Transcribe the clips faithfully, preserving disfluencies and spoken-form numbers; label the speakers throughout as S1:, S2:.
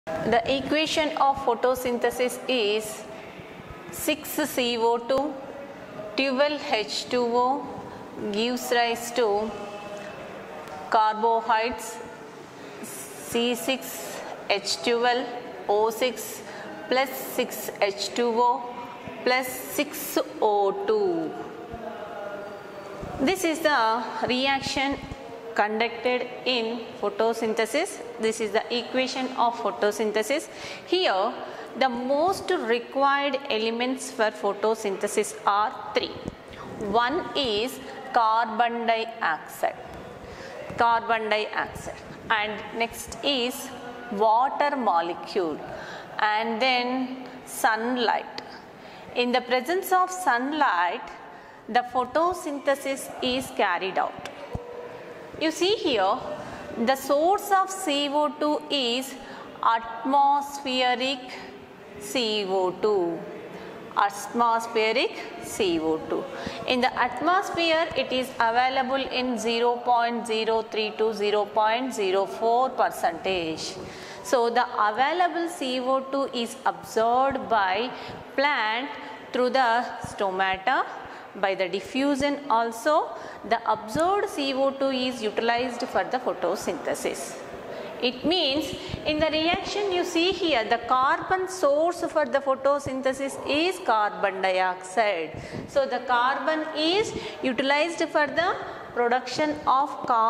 S1: The equation of photosynthesis is six C O two, twelve H two O gives rise to carbohydrates C six H twelve O six plus six H two O plus six O two. This is the reaction conducted in photosynthesis. This is the equation of photosynthesis. Here the most required elements for photosynthesis are three. One is carbon dioxide, carbon dioxide, and next is water molecule, and then sunlight. In the presence of sunlight, the photosynthesis is carried out. You see here, the source of C O two is atmospheric C O two. Atmospheric C O two. In the atmosphere, it is available in zero point zero three to zero point zero four percentage. So the available C O two is absorbed by plant through the stomata. By the diffusion also, the absorbed C O two is utilized for the photosynthesis. It means in the reaction you see here, the carbon source for the photosynthesis is carbon dioxide. So the carbon is utilized for the production of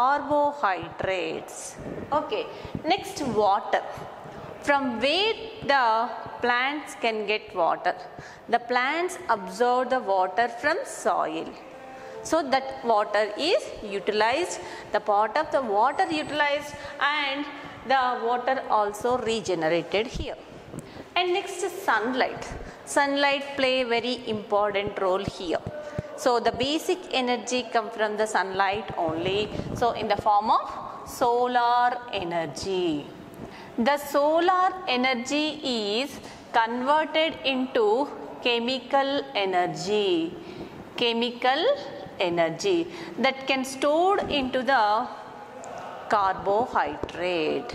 S1: carbohydrates. Okay, next water. From where the plants can get water? The plants absorb the water from soil. So that water is utilized, the part of the water utilized, and the water also regenerated here. And next is sunlight. Sunlight play a very important role here. So the basic energy comes from the sunlight only. So in the form of solar energy. The solar energy is converted into chemical energy. Chemical energy that can stored into the carbohydrate.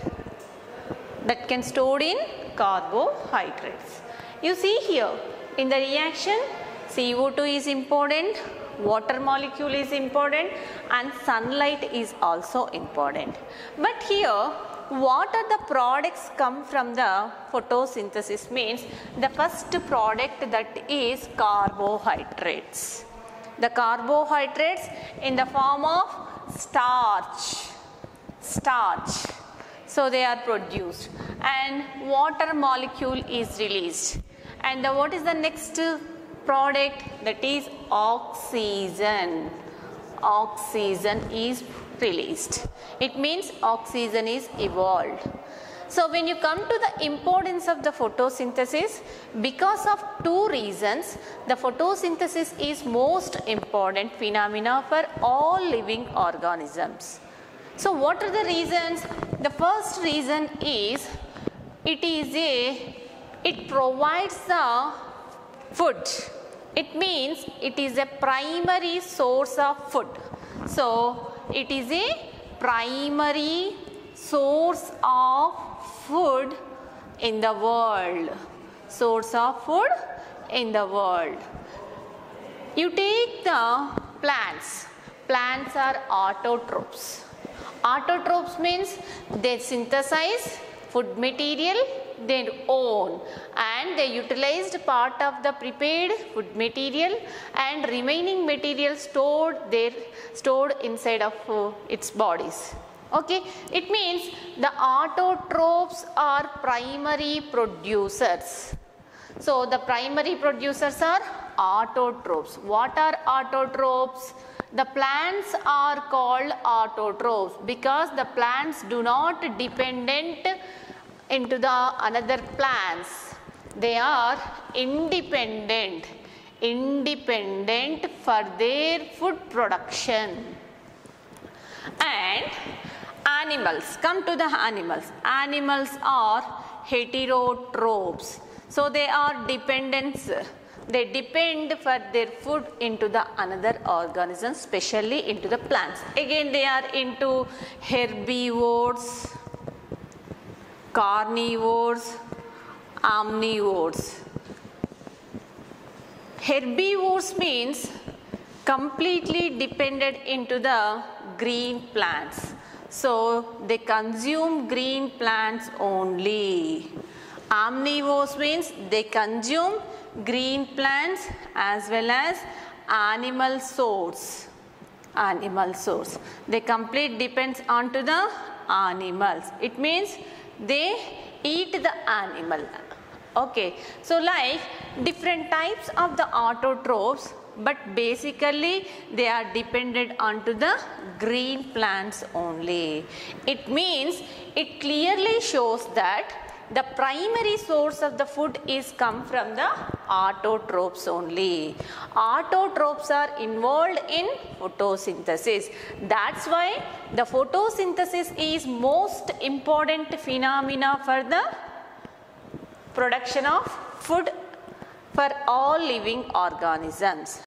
S1: That can stored in carbohydrates. You see here in the reaction, C O two is important, water molecule is important, and sunlight is also important. But here, what are the products come from the photosynthesis means the first product that is carbohydrates. The carbohydrates in the form of starch, starch. So they are produced and water molecule is released. And the, what is the next product? That is oxygen. Oxygen is released. It means oxygen is evolved. So when you come to the importance of the photosynthesis, because of two reasons, the photosynthesis is most important phenomena for all living organisms. So what are the reasons? The first reason is it is a, it provides the food. It means it is a primary source of food. So it is a primary source of food in the world. Source of food in the world. You take the plants. Plants are autotrophs. Autotrophs means they synthesize food material their own and they utilized part of the prepared food material and remaining material stored there stored inside of uh, its bodies. Okay, it means the autotrophs are primary producers. So the primary producers are autotrophs. What are autotrophs? The plants are called autotrophs because the plants do not dependent into the another plants. They are independent, independent for their food production. And animals, come to the animals. Animals are heterotrophs. So they are dependents. They depend for their food into the another organism, especially into the plants. Again they are into herbivores, carnivores, omnivores. Herbivores means completely dependent into the green plants. So they consume green plants only. Omnivores means they consume green plants as well as animal source. Animal source. They completely depends onto the animals. It means they eat the animal. Okay. So like different types of the autotrophs, but basically they are dependent onto the green plants only. It means it clearly shows that the primary source of the food is come from the autotrophs only. Autotrophs are involved in photosynthesis. That's why the photosynthesis is most important phenomena for the production of food for all living organisms.